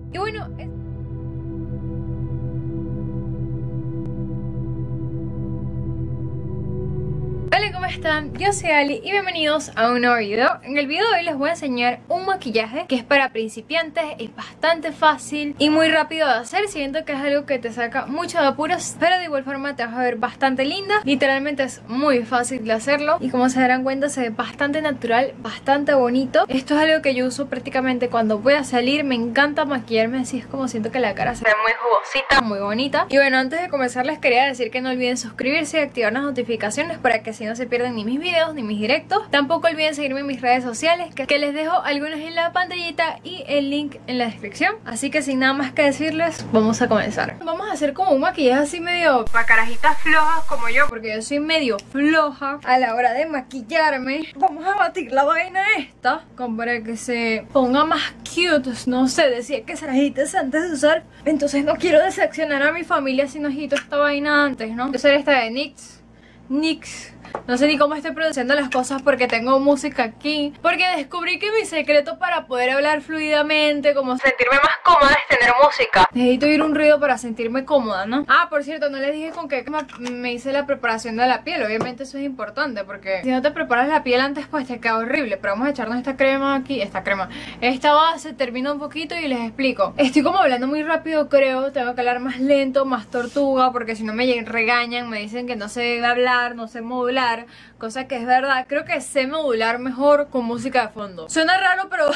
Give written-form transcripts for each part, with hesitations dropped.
Y bueno, hola, ¿cómo están? Yo soy Ali y bienvenidos a un nuevo video. En el video de hoy les voy a enseñar un maquillaje que es para principiantes, es bastante fácil y muy rápido de hacer. Siento que es algo que te saca mucho de apuros, pero de igual forma te vas a ver bastante linda. Literalmente es muy fácil de hacerlo y como se darán cuenta se ve bastante natural, bastante bonito. Esto es algo que yo uso prácticamente cuando voy a salir. Me encanta maquillarme así, es como siento que la cara se ve muy jugosita, muy bonita. Y bueno, antes de comenzar les quería decir que no olviden suscribirse y activar las notificaciones para que si no se pierdan ni mis videos ni mis directos. Tampoco olviden seguirme en mis redes sociales que les dejo algunas en la pantallita y el link en la descripción. Así que sin nada más que decirles, vamos a comenzar. Vamos a hacer como un maquillaje así medio para carajitas flojas como yo, porque yo soy medio floja a la hora de maquillarme. Vamos a batir la vaina esta como para que se ponga más cute. No sé, decía que se agites antes de usar, entonces no quiero decepcionar a mi familia si no agito esta vaina antes, ¿no? Yo soy esta de NYX. No sé ni cómo estoy produciendo las cosas porque tengo música aquí. Porque descubrí que mi secreto para poder hablar fluidamente, como sentirme más cómoda, es tener música. Necesito oír un ruido para sentirme cómoda, ¿no? Ah, por cierto, no les dije con qué me hice la preparación de la piel. Obviamente eso es importante porque si no te preparas la piel antes pues te queda horrible. Pero vamos a echarnos esta crema aquí, esta base, termino un poquito y les explico. Estoy como hablando muy rápido, creo. Tengo que hablar más lento, más tortuga, porque si no me regañan, me dicen que no sé hablar, no sé modular. Cosa que es verdad, creo que sé modular mejor con música de fondo. Suena raro, pero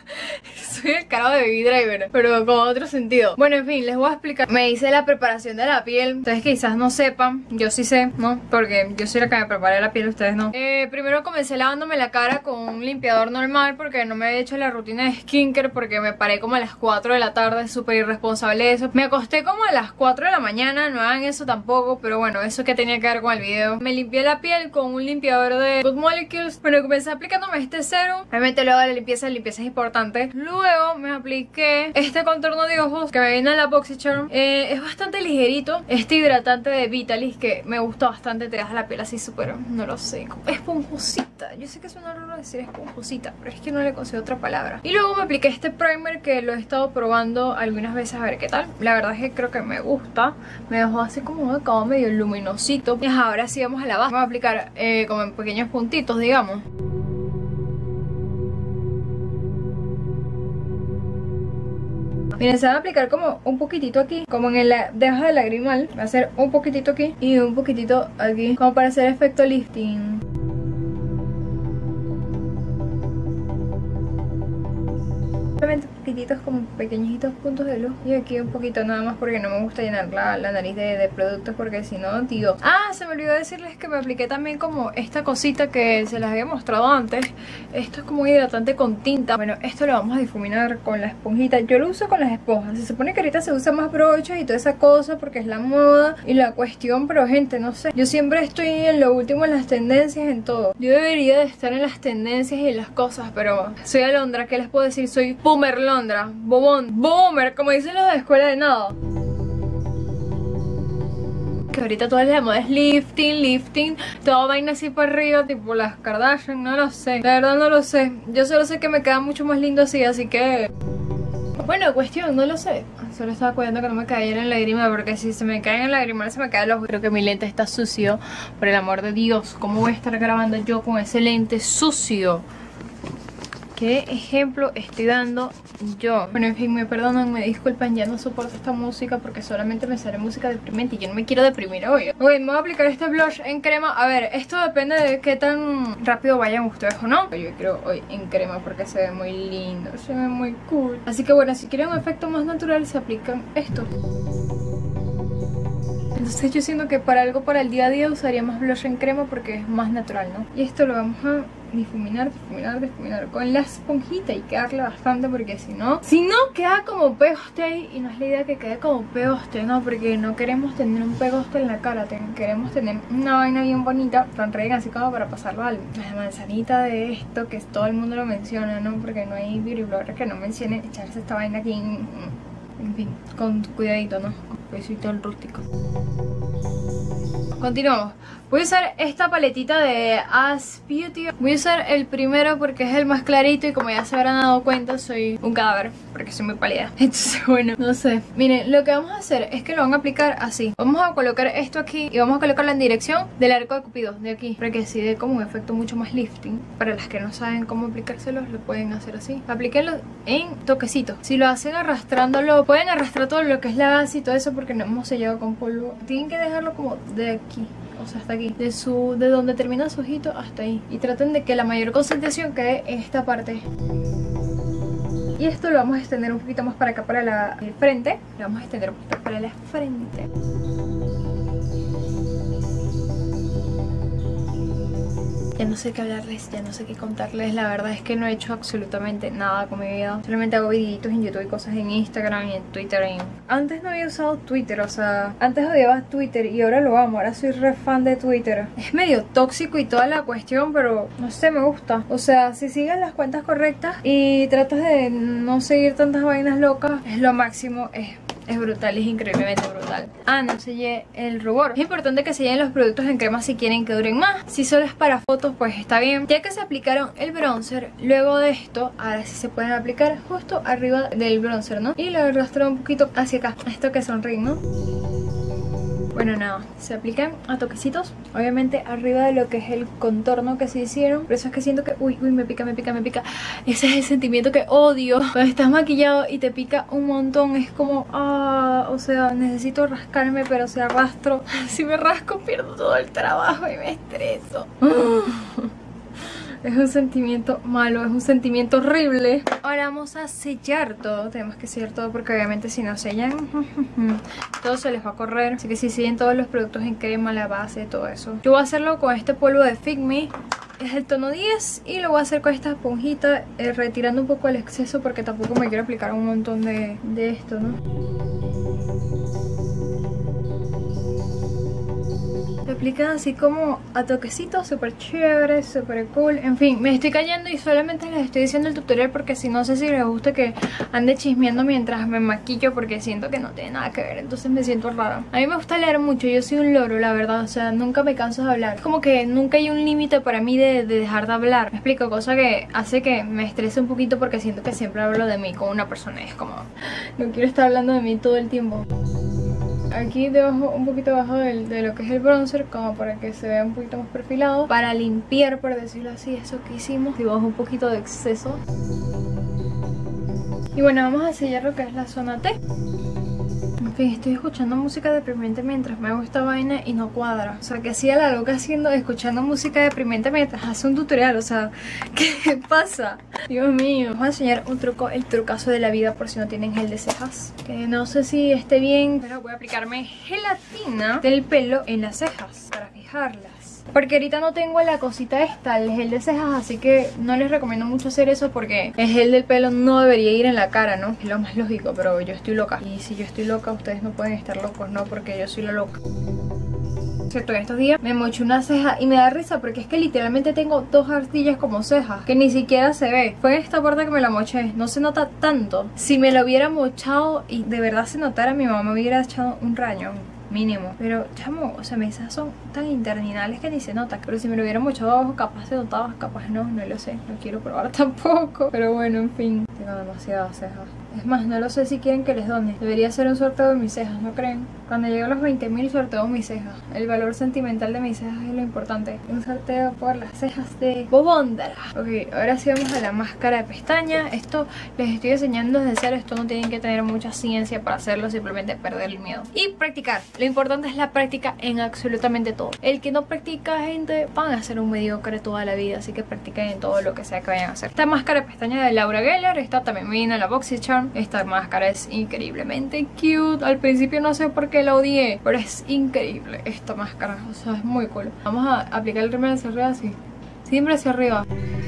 soy el carajo de Baby Driver, pero con otro sentido. Bueno, en fin, les voy a explicar. Me hice la preparación de la piel. Ustedes quizás no sepan, yo sí sé, ¿no? Porque yo soy la que me preparé la piel, ustedes no. Primero comencé lavándome la cara con un limpiador normal porque no me había hecho la rutina de skincare, porque me paré como a las 4 de la tarde, súper irresponsable eso. Me acosté como a las 4 de la mañana, no hagan eso tampoco, pero bueno, eso que tenía que ver con el video. Me limpié la piel con un limpiador de Good Molecules. Bueno, comencé aplicándome este serum. Obviamente luego la limpieza es importante. Luego me apliqué este contorno de ojos que me viene en la BoxyCharm. Es bastante ligerito. Este hidratante de Vitalis que me gusta bastante. Te deja la piel así súper, no lo sé, esponjosita. Yo sé que suena raro decir esponjosita, pero es que no le consigo otra palabra. Y luego me apliqué este primer que lo he estado probando algunas veces a ver qué tal. La verdad es que creo que me gusta. Me dejó así como un acabado medio luminosito. Y ahora sí vamos a la base. Vamos a aplicar como en pequeños puntitos, digamos. Miren, se va a aplicar como un poquitito aquí, como en la deja de lagrimal. Va a hacer un poquitito aquí y un poquitito aquí, como para hacer efecto lifting. Poquititos como pequeñitos puntos de luz. Y aquí un poquito nada más porque no me gusta llenar la nariz de productos, porque si no, tío. Ah, se me olvidó decirles que me apliqué también como esta cosita que se las había mostrado antes. Esto es como un hidratante con tinta. Bueno, esto lo vamos a difuminar con la esponjita. Yo lo uso con las esponjas. Se supone que ahorita se usa más brochas y toda esa cosa porque es la moda y la cuestión, pero gente, no sé. Yo siempre estoy en lo último en las tendencias, en todo. Yo debería de estar en las tendencias y en las cosas, pero soy Alondra, ¿qué les puedo decir? Soy boomer Londra, boomer, como dicen los de escuela de nada. Que ahorita toda la moda es lifting, toda vaina así para arriba, tipo las Kardashian, no lo sé. La verdad no lo sé. Yo solo sé que me queda mucho más lindo así que... Bueno, cuestión, no lo sé. Solo estaba cuidando que no me cayera en lágrima, porque si se me caen en lágrima se me caen los ojos. Creo que mi lente está sucio, por el amor de Dios. ¿Cómo voy a estar grabando yo con ese lente sucio? ¿Qué ejemplo estoy dando yo? Bueno, en fin, me perdonan, me disculpan, ya no soporto esta música porque solamente me sale música deprimente y yo no me quiero deprimir hoy. Ok, me voy a aplicar este blush en crema. A ver, esto depende de qué tan rápido vayan ustedes o no. Yo creo hoy en crema porque se ve muy lindo, se ve muy cool. Así que bueno, si quieren un efecto más natural se aplican esto. Entonces yo siento que para algo para el día a día usaría más blush en crema porque es más natural, ¿no? Y esto lo vamos a difuminar con la esponjita y quedarle bastante, porque si no queda como pegoste y no es la idea que quede como pegoste, ¿no? Porque no queremos tener un pegoste en la cara, queremos tener una vaina bien bonita, sonreír así como para pasarlo a la manzanita de esto, que todo el mundo lo menciona, ¿no? Porque no hay beauty blogger que no mencione echarse esta vaina aquí, en fin, con cuidadito, ¿no? Con cuidadito el rústico. Continuamos. Voy a usar esta paletita de As Beauty. Voy a usar el primero porque es el más clarito y como ya se habrán dado cuenta soy un cadáver porque soy muy pálida. Entonces bueno, no sé. Miren, lo que vamos a hacer es que lo van a aplicar así. Vamos a colocar esto aquí y vamos a colocarlo en dirección del arco de Cupido, de aquí, para que así dé como un efecto mucho más lifting. Para las que no saben cómo aplicárselos, lo pueden hacer así. Aplíquenlo en toquecitos. Si lo hacen arrastrándolo, pueden arrastrar todo lo que es la base y todo eso porque no hemos sellado con polvo. Tienen que dejarlo como de aquí, o sea, hasta aquí, de donde termina su ojito hasta ahí. Y traten de que la mayor concentración quede en esta parte. Y esto lo vamos a extender un poquito más para acá, para el frente. Lo vamos a extender un poquito para la frente. Ya no sé qué hablarles, ya no sé qué contarles. La verdad es que no he hecho absolutamente nada con mi vida. Solamente hago videitos en YouTube y cosas en Instagram y en Twitter. Antes no había usado Twitter, o sea, antes odiaba Twitter y ahora lo amo. Ahora soy re fan de Twitter. Es medio tóxico y toda la cuestión, pero no sé, me gusta. O sea, si sigues las cuentas correctas y tratas de no seguir tantas vainas locas, es lo máximo. Es brutal, es increíblemente brutal. Ah, no sellé el rubor. Es importante que sellen los productos en crema si quieren que duren más. Si solo es para fotos, pues está bien. Ya que se aplicaron el bronzer, luego de esto, ahora sí se pueden aplicar justo arriba del bronzer, ¿no? Y lo arrastro un poquito hacia acá. Esto que sonríe, ¿no? Bueno, nada, se aplican a toquecitos. Obviamente arriba de lo que es el contorno que se hicieron. Por eso es que siento que, uy, me pica. Ese es el sentimiento que odio. Cuando estás maquillado y te pica un montón, es como, o sea, necesito rascarme, pero si arrastro, si me rasco pierdo todo el trabajo y me estreso. Es un sentimiento malo, es un sentimiento horrible. Ahora vamos a sellar todo. Tenemos que sellar todo porque obviamente si no sellan todo se les va a correr. Así que si sellen todos los productos en crema, la base, todo eso. Yo voy a hacerlo con este polvo de Fit Me. Es el tono 10 y lo voy a hacer con esta esponjita, retirando un poco el exceso porque tampoco me quiero aplicar un montón de esto, ¿no? Lo aplican así como a toquecitos, súper chévere, súper cool. En fin, me estoy cayendo y solamente les estoy diciendo el tutorial porque si no sé si les gusta que ande chismeando mientras me maquillo porque siento que no tiene nada que ver, entonces me siento rara. A mí me gusta leer mucho, yo soy un loro, la verdad, o sea, nunca me canso de hablar. Es como que nunca hay un límite para mí de dejar de hablar. Me explico, cosa que hace que me estrese un poquito porque siento que siempre hablo de mí con una persona y es como, no quiero estar hablando de mí todo el tiempo. Aquí debajo, un poquito debajo de lo que es el bronzer, como para que se vea un poquito más perfilado, para limpiar, por decirlo así, eso que hicimos. Debajo un poquito de exceso. Y bueno, vamos a sellar lo que es la zona T. En fin, estoy escuchando música deprimente mientras me hago esta vaina y no cuadra. O sea, que hacía la loca escuchando música deprimente mientras hace un tutorial. O sea, ¿qué pasa? Dios mío. Vamos a enseñar un truco, el trucazo de la vida por si no tienen gel de cejas. Que no sé si esté bien, pero voy a aplicarme gelatina del pelo en las cejas para fijarlas. Porque ahorita no tengo la cosita esta, el gel de cejas, así que no les recomiendo mucho hacer eso porque el gel del pelo no debería ir en la cara, ¿no? Es lo más lógico, pero yo estoy loca. Y si yo estoy loca, ustedes no pueden estar locos, ¿no? Porque yo soy la loca. Cierto, en estos días me moché una ceja y me da risa porque es que literalmente tengo dos arcillas como cejas que ni siquiera se ve. Fue en esta parte que me la moché, no se nota tanto. Si me lo hubiera mochado y de verdad se notara, mi mamá me hubiera echado un rañón mínimo, pero chamo, o sea, mis cejas son tan interminales que ni se nota. Pero si me lo hubiera mochado abajo, capaz se notaba, capaz no lo sé, no quiero probar tampoco. Pero bueno, en fin, tengo demasiadas cejas. Es más, no lo sé si quieren que les done. Debería hacer un sorteo de mis cejas, ¿no creen? Cuando llegue a los 20.000 sorteo mis cejas. El valor sentimental de mis cejas es lo importante. Un sorteo por las cejas de Bobondara. Ok, ahora sí vamos a la máscara de pestaña. Esto les estoy enseñando desde cero. Esto no tienen que tener mucha ciencia para hacerlo, simplemente perder el miedo. Y practicar. Lo importante es la práctica en absolutamente todo. El que no practica, gente, van a ser un mediocre toda la vida. Así que practiquen en todo lo que sea que vayan a hacer. Esta máscara de pestaña de Laura Geller. Esta también me vino en la BoxyCharm. Esta máscara es increíblemente cute. Al principio no sé por qué la odié, pero es increíble esta máscara. O sea, es muy cool. Vamos a aplicar el rímel hacia arriba así. Siempre hacia arriba.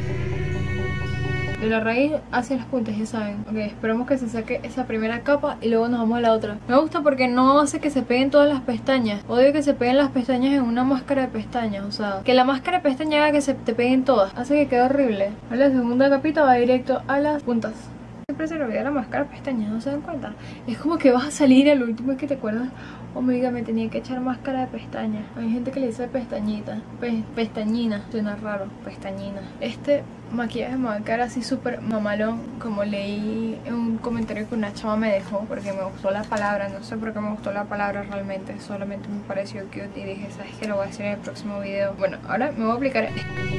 De la raíz hacia las puntas, ya saben. Ok, esperamos que se saque esa primera capa y luego nos vamos a la otra. Me gusta porque no hace que se peguen todas las pestañas. Odio que se peguen las pestañas en una máscara de pestañas. O sea, que la máscara de pestañas haga que se te peguen todas. Hace que quede horrible. La segunda capita va directo a las puntas. siempre se le olvida la máscara de pestañas, ¿no se dan cuenta? Es como que vas a salir al último y que te acuerdas, oh my god, me tenía que echar máscara de pestañas. Hay gente que le dice pestañita, pestañina, suena raro, pestañina. Este maquillaje me va a quedar así súper mamalón, como leí en un comentario que una chava me dejó, porque me gustó la palabra, no sé por qué me gustó la palabra realmente, solamente me pareció cute y dije, ¿sabes qué? Lo voy a hacer en el próximo video. Bueno, ahora me voy a aplicar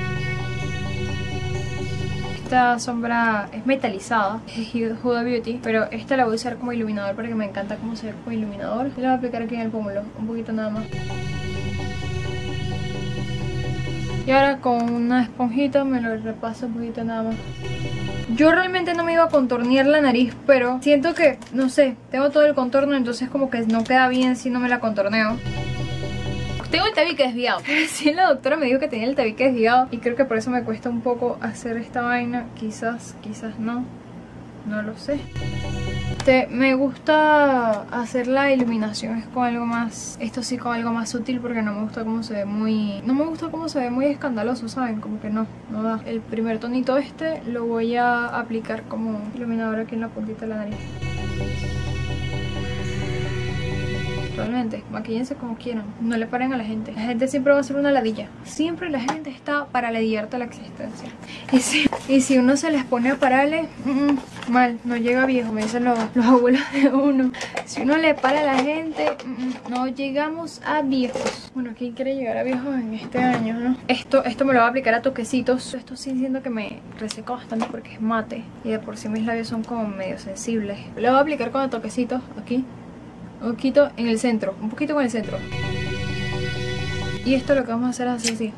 esta sombra, es metalizada, es Huda Beauty, pero esta la voy a usar como iluminador porque me encanta cómo se ve como iluminador. Y la voy a aplicar aquí en el pómulo, un poquito nada más. Y ahora con una esponjita me lo repaso un poquito nada más. Yo realmente no me iba a contornear la nariz, pero siento que, no sé, tengo todo el contorno, entonces como que no queda bien si no me la contorneo. Tengo el tabique desviado. Sí, la doctora me dijo que tenía el tabique desviado y creo que por eso me cuesta un poco hacer esta vaina. Quizás no. No lo sé. Me gusta hacer la iluminación es con algo más, esto sí con algo más sutil porque no me gusta cómo se ve muy, no me gusta cómo se ve muy escandaloso, ¿saben? Como que no da. El primer tonito este lo voy a aplicar como iluminador aquí en la puntita de la nariz. Realmente, maquillense como quieran, no le paren a la gente. La gente siempre va a ser una ladilla. Siempre la gente está para ladillarte la existencia. Y si uno se les pone a pararle, mal, no llega viejo, me dicen los abuelos de uno. Si uno le para a la gente, no llegamos a viejos. Bueno, ¿quién quiere llegar a viejos en este año, no? Esto me lo voy a aplicar a toquecitos. Esto sí siento que me reseca bastante porque es mate. Y de por sí mis labios son como medio sensibles. Lo voy a aplicar con toquecitos aquí. Un poquito en el centro, un poquito en el centro. Y esto lo que vamos a hacer es así.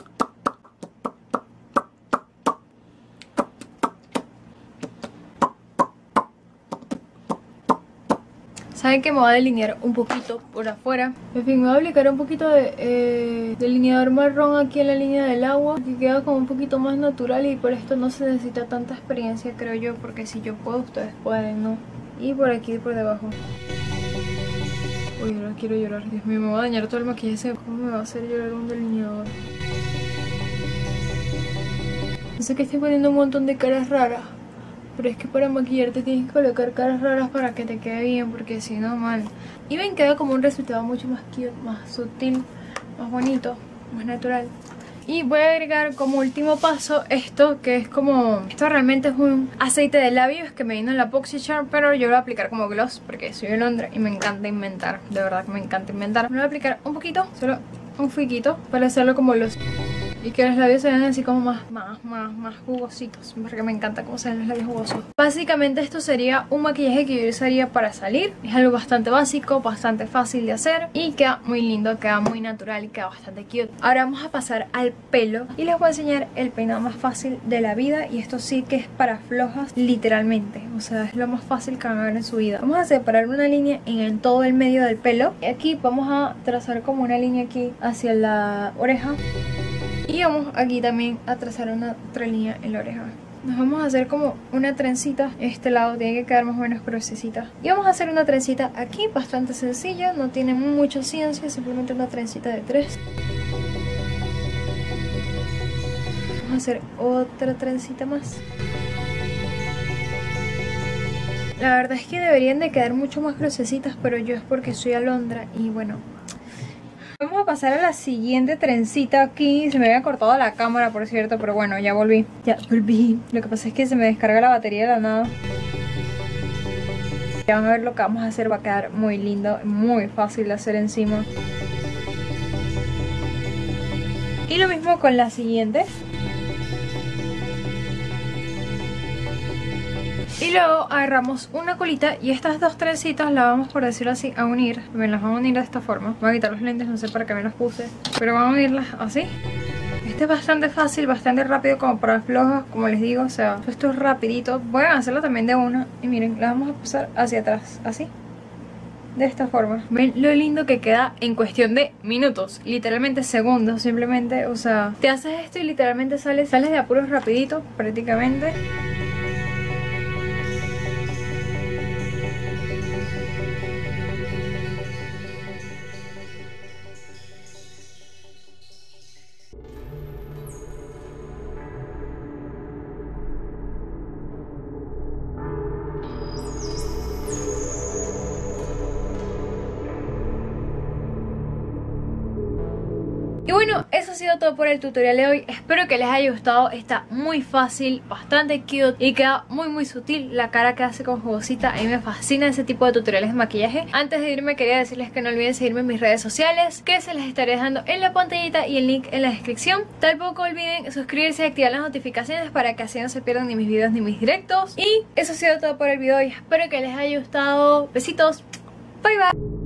Saben que me voy a delinear un poquito por afuera. En fin, me voy a aplicar un poquito de delineador marrón aquí en la línea del agua, que queda como un poquito más natural y por esto no se necesita tanta experiencia, creo yo, porque si yo puedo, ustedes pueden, ¿no? Y por aquí, por debajo. Uy, ahora quiero llorar, Dios mío, me va a dañar todo el maquillaje. ¿Cómo me va a hacer llorar un delineador? Yo sé que estoy poniendo un montón de caras raras, pero es que para maquillarte tienes que colocar caras raras para que te quede bien, porque si no, mal. Y ven, queda como un resultado mucho más cute, más sutil, más bonito, más natural. Y voy a agregar como último paso esto, que es como... Esto realmente es un aceite de labios que me vino en la BoxyCharm, pero yo lo voy a aplicar como gloss porque soy de Londres y me encanta inventar. De verdad que me encanta inventar. Me lo voy a aplicar un poquito, solo un fueguito, para hacerlo como gloss. Y que los labios se vean así como más jugositos, porque me encanta cómo se ven los labios jugosos. Básicamente esto sería un maquillaje que yo usaría para salir. Es algo bastante básico, bastante fácil de hacer y queda muy lindo, queda muy natural y queda bastante cute. Ahora vamos a pasar al pelo y les voy a enseñar el peinado más fácil de la vida. Y esto sí que es para flojas, literalmente. O sea, es lo más fácil que van a ver en su vida. Vamos a separar una línea en todo el medio del pelo. Y aquí vamos a trazar como una línea aquí hacia la oreja. Y vamos aquí también a trazar otra línea en la oreja. Nos vamos a hacer como una trencita. Este lado tiene que quedar más o menos gruesecita. Y vamos a hacer una trencita aquí, bastante sencilla. No tiene mucha ciencia, simplemente una trencita de 3. Vamos a hacer otra trencita más. La verdad es que deberían de quedar mucho más gruesecitas, pero yo es porque soy alondra y bueno... Vamos a pasar a la siguiente trencita aquí. Se me había cortado la cámara, por cierto, pero bueno, ya volví. Ya volví. Lo que pasa es que se me descarga la batería de la nada. Ya van a ver lo que vamos a hacer. Va a quedar muy lindo, muy fácil de hacer encima. Y lo mismo con la siguiente. Y luego agarramos una colita y estas dos trencitas las vamos, por decirlo así, a unir. Me las van a unir de esta forma. Voy a quitar los lentes, no sé para qué me los puse, pero van a unirlas así. Este es bastante fácil, bastante rápido como para flojas, como les digo. O sea, esto es rapidito. Voy a hacerlo también de una. Y miren, la vamos a pasar hacia atrás, así. De esta forma. Ven lo lindo que queda en cuestión de minutos, literalmente segundos, simplemente. O sea, te haces esto y literalmente sales de apuros rapidito, prácticamente. bueno, eso ha sido todo por el tutorial de hoy. Espero que les haya gustado. Está muy fácil, bastante cute y queda muy sutil. La cara que hace con jugosita, a mí me fascina ese tipo de tutoriales de maquillaje. Antes de irme quería decirles que no olviden seguirme en mis redes sociales, que se les estaré dejando en la pantallita y el link en la descripción. Tampoco olviden suscribirse y activar las notificaciones para que así no se pierdan ni mis videos ni mis directos. Y eso ha sido todo por el video y espero que les haya gustado. Besitos, bye bye.